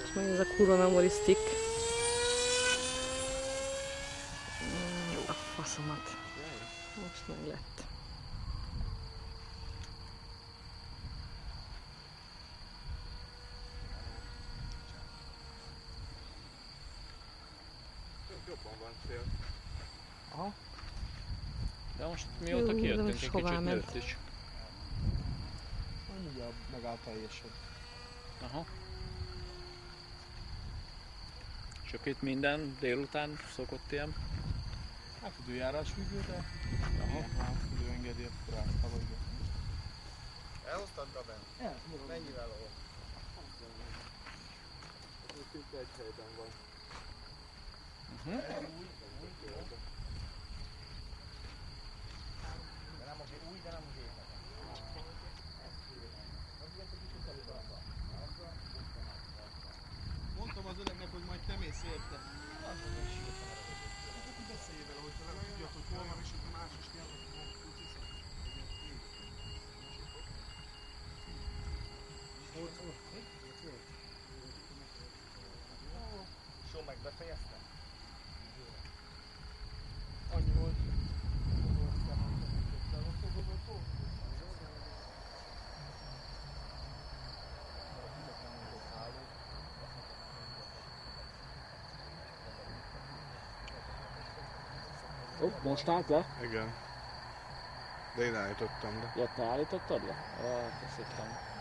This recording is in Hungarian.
És meg ez a kurva memory stick. A faszomat. Most meg lett. Jobban van cél. Aha. De most mióta kijöttünk, egy kicsit nőtt is. Ugye megállt teljesen. Aha. Csak itt minden délután szokott ilyen? Hát időjárás függő, de Aha. ha idő engedi, akkor áthaladja. Elhoztad Gaben? Mennyivel ahol? Szinte egy helyben van. De nem az új, de nem az éjjel. Mondtam az öregnek, hogy majd te mész érte. Beszélj vele, hogy nem tudjad, hogy hol van, és hogy más is kell, hogy Show meg befejezte? Annyi volt. Most állt le? Igen. De én állítottam, de... Ja, te állítottad le? Ja, köszönöm.